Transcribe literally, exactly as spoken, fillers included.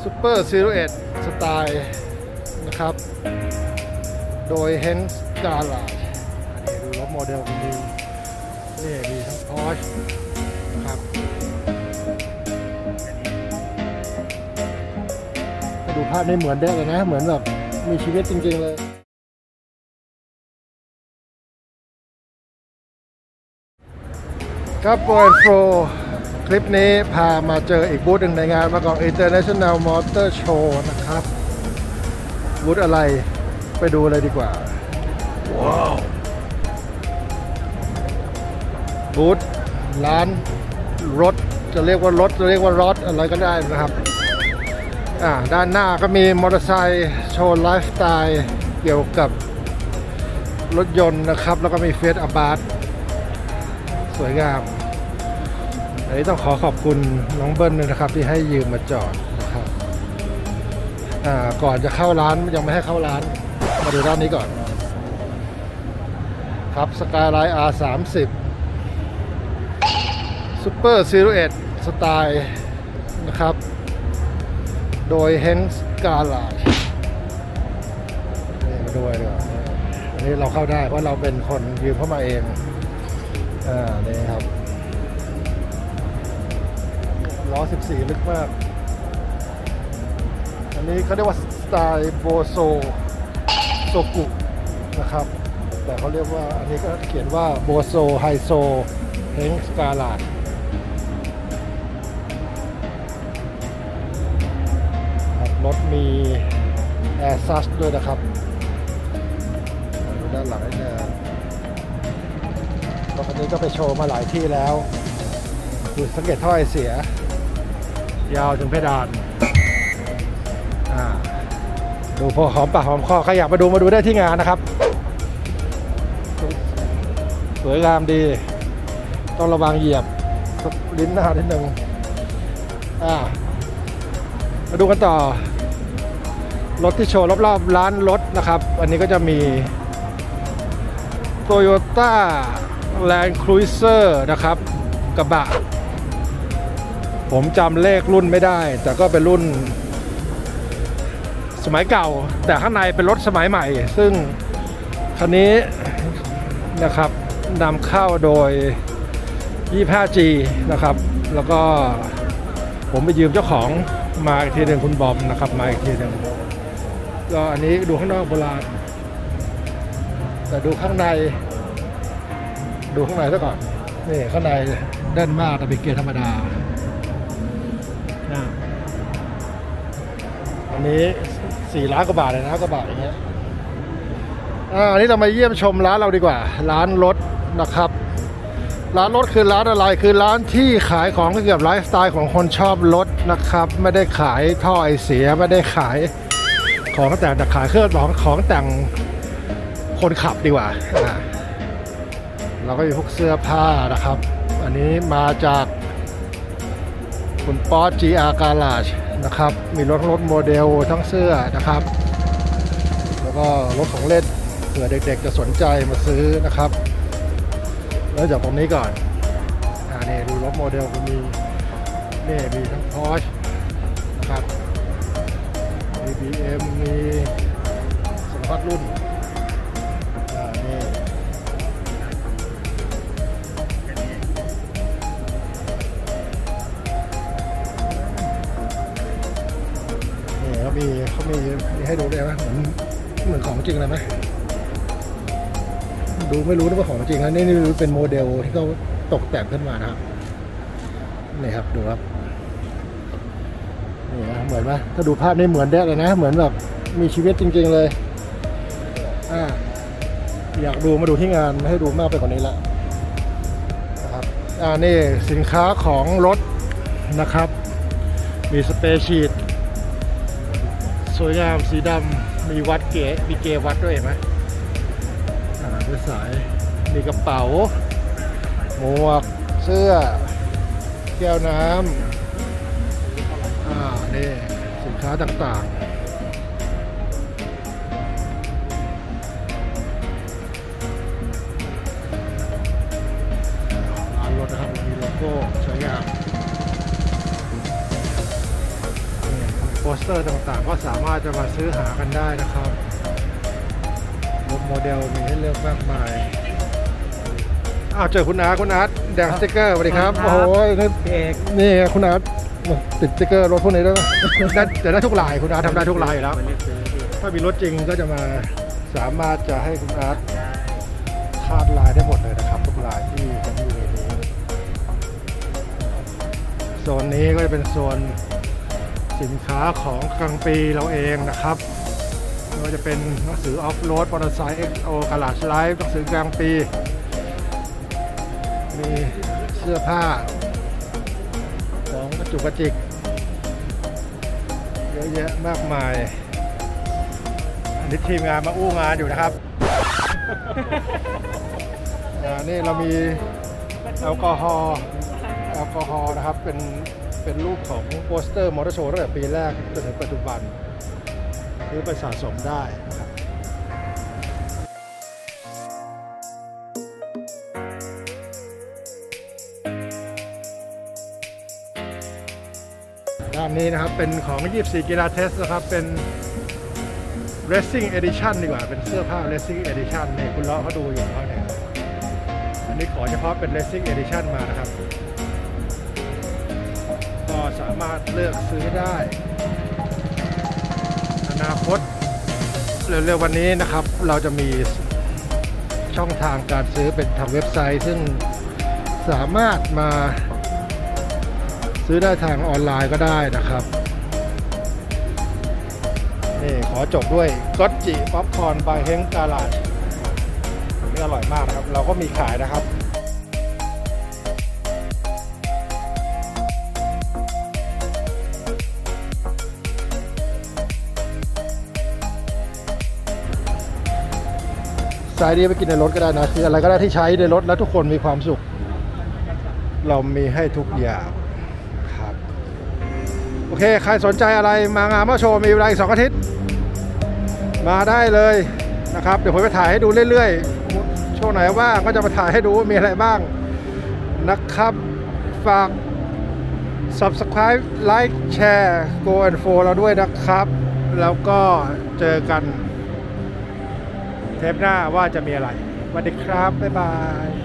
ซูเปอร์ซีโร่เอ็ดสไตล์นะครับโดยเฮนส์กาลาดนี่ดูรถโมเดลมีนี่มีทั้งพอร์ชนะครับดูภาพนี่เหมือนได้เลยนะเหมือนแบบมีชีวิตจริงๆเลยครับโปรแอนด์โฟร์คลิปนี้พามาเจออีกบูธหนึ่งในงานมาก่อน International Motor Show นะครับบูธอะไรไปดูเลยดีกว่าว้าวบูธร้านรถจะเรียกว่ารถจะเรียกว่ารถอะไรก็ได้นะครับอ่าด้านหน้าก็มีมอเตอร์ไซค์โชว์ไลฟ์สไตล์เกี่ยวกับรถยนต์นะครับแล้วก็มีเฟสอาบาร์สวยงามอันนี้ต้องขอขอบคุณน้องเบิ้ลนะครับที่ให้ยืมมาจอดนะครับอ่าก่อนจะเข้าร้านยังไม่ให้เข้าร้านมาดูด้านนี้ก่อนครับสกายไลน์ อาร์ สามสิบ ซูเปอร์ซีโร่เอ็ดสไตล์นะครับโดยเฮนส์กาลาดนี่มาดูเลยอันนี้เราเข้าได้เพราะเราเป็นคนยืมเข้ามาเองอ่านี่ครับล้อสิบสี่ลึกมากอันนี้เขาเรียกว่าสไตล์โบโซโซกุนะครับแต่เขาเรียกว่าอันนี้ก็เขียนว่าโบโซไฮโซเฮนส์กาลาดรถมีแอร์ซัสด้วยนะครับด้านหลังเนี่ยรถคันนี้ก็ไปโชว์มาหลายที่แล้วดูสังเกตท่อไอเสียยาวถึงเพดานดูพอหอมปากหอมคอใครอยากมาดูมาดูได้ที่งานนะครับสวยงามดีต้องระวังเหยียบลิ้นหน้านิดนึงมาดูกันต่อรถที่โชว์รอบๆร้านรถนะครับอันนี้ก็จะมี Toyota Land Cruiser นะครับกระบะผมจำเลขรุ่นไม่ได้แต่ก็เป็นรุ่นสมัยเก่าแต่ข้างในเป็นรถสมัยใหม่ซึ่งคันนี้นะครับนำเข้าโดย ยี่สิบห้าจี นะครับแล้วก็ผมไปยืมเจ้าของมาอีกทีหนึ่งคุณบอมนะครับมาอีกทีหนึ่งก็อันนี้ดูข้างนอกโบราณแต่ดูข้างในดูข้างในซะก่อนนี่ข้างในแน่นมากแต่เป็นเกียร์ธรรมดาอันนี้สี่ล้านกว่าบาทเลยนะกว่าบาทอย่างเงี้ยอ่าอันนี้เรามาเยี่ยมชมร้านเราดีกว่าร้านรถนะครับร้านรถคือร้านอะไรคือร้านที่ขายของเกี่ยวกับไลฟ์สไตล์ของคนชอบรถนะครับไม่ได้ขายท่อไอเสียไม่ได้ขายของแต่งแต่ขายเครื่องของของแต่งคนขับดีกว่าเราก็มีพวกเสื้อผ้านะครับอันนี้มาจากคุณป๊อต จี อาร์ Garage นะครับมีรถรถโมเดลทั้งเสื้อนะครับแล้วก็รถของเล่นเผื่อเด็กๆจะสนใจมาซื้อนะครับเริ่มจากตรงนี้ก่อนอ่านี่ดูรถโมเดลมีนี่มีทั้ง Porsche นะครับมี บี เอ็ม มีสารพัดรุ่นอ่านี่นี่เขามีเขามีมีให้ดูได้ไหมเหมือนเหมือนของจริงเลยไหมดูไม่รู้นะว่าของจริงนะนี่นี่เป็นโมเดลที่เขาตกแต่งขึ้นมานะครับนี่ครับดูครับนี่นะเหมือนไหมถ้าดูภาพนี่เหมือนได้เลยนะเหมือนแบบมีชีวิตจริงๆเลยอ่าอยากดูมาดูที่งานไม่ให้ดูมากไปกว่านี้แล้วนะครับอ่านี่สินค้าของรถนะครับมีสเปรย์ชีทสวยงามสีดำมีวัดเก๋มีเกวัดด้วยเห็นไหมด้วยสายมีกระเป๋าหมวกเสื้อแก้วน้ำอ่านี่สินค้าต่างๆร้านรถนะครับมีโลโก้สวยงาม โโปสเตอร์ต่างๆก็สามารถจะมาซื้อหากันได้นะครับรถโมเดลมีให้เลือกมากมายอ้าวเจอคุณอาร์ตคุณอาร์ตแดงสติ๊กเกอร์สวัสดีครับโอ้โหนี่นี่คุณอาร์ตติดสติ๊กเกอร์รถพวกนี้ด้วยได้จะได้ทุกลายคุณอาร์ตทำได้ทุกลายอยู่แล้วถ้ามีรถจริงก็จะมาสามารถจะให้คุณอาร์ตคาดลายได้หมดเลยนะครับทุกลายที่ผมอยู่ในนี้โซนนี้ก็จะเป็นโซนสินค้าของกลางปีเราเองนะครับไม่ว่าจะเป็นหนังสือออฟโรดมอเตอร์ไซค์ เอ็กซ์ โอ Garage Life หนังสือกลางปีมีเสื้อผ้าของกระจุกกระจิกเยอะแยะมากมายอันนี้ทีมงานมาอู้งานอยู่นะครับ นี่เรามีแอลกอฮอล์แอลกอฮอล์นะครับเป็นเป็นรูปของโปสเตอร์มอเตอร์โชว์ตั้งแต่ปีแรกจนถึงปัจจุบันซื้อไปสะสมได้นะครับด้านนี้นะครับเป็นของยี่สิบสี่กีฬาเทสนะครับเป็น Racing Edition ดีกว่าเป็นเสื้อผ้า Racing Edition นี่คุณล้อเขาดูอยู่เขาเนี่ยอันนี้ขอเฉพาะเป็น Racing Edition มานะครับก็สามารถเลือกซื้อได้อนาคตเร็วๆวันนี้นะครับเราจะมีช่องทางการซื้อเป็นทางเว็บไซต์ซึ่งสามารถมาซื้อได้ทางออนไลน์ก็ได้นะครับนี่ขอจบด้วยก็จิป๊อปคอร์นบายเฮงกาลาดนี่อร่อยมากนะครับเราก็มีขายนะครับสายนี้ไปกินในรถก็ได้นะคืออะไรก็ได้ที่ใช้ในรถแล้วทุกคนมีความสุขเรามีให้ทุกอย่างครับโอเคใครสนใจอะไรมางานมอโชว์มีเวลาอีกสองอาทิตย์มาได้เลยนะครับเดี๋ยวผมไปถ่ายให้ดูเรื่อยๆช่วงไหนว่างก็จะมาถ่ายให้ดูว่ามีอะไรบ้างนะครับฝาก Subscribe Like Share Go and Follow เราด้วยนะครับแล้วก็เจอกันเทปหน้าว่าจะมีอะไรสวัสดีครับบ๊ายบาย